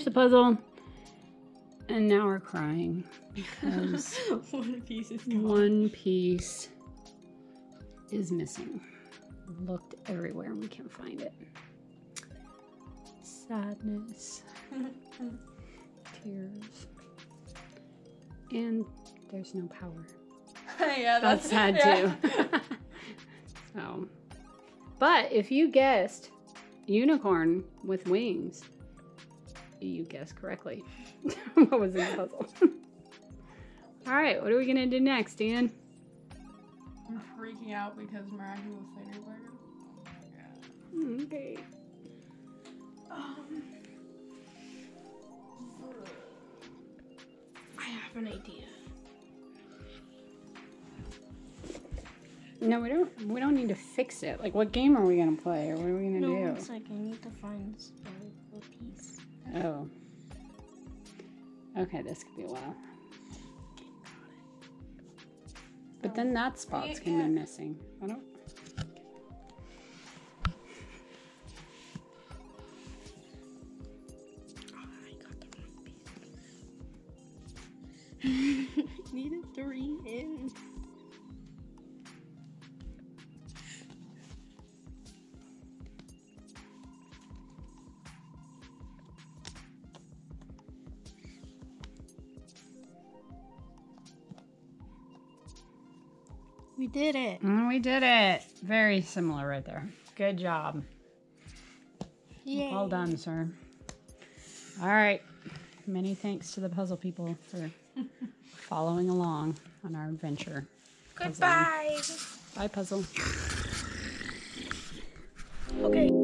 the puzzle. And now we're crying because one piece is gone. one piece is missing. We've looked everywhere and we can't find it. Sadness. Tears. And there's no power. Yeah, That's sad yeah. too. So, but if you guessed unicorn with wings, you guessed correctly. What was in the puzzle? All right, what are we gonna do next, Dan? I'm freaking out because Miraculous Lady's Lego. Okay. I have an idea. No, we don't need to fix it. Like, what game are we gonna play, or what are we gonna No, do? one second. I need to find this valuable piece. Oh. Okay, this could be a while. But then that spot's gonna be missing. I don't. Oh, I got the wrong piece. Needed 3 in. We did it. We did it. Very similar right there. Good job. Yay. Well done, sir. All right. Many thanks to the puzzle people for following along on our adventure. Goodbye. Bye, puzzle. Okay.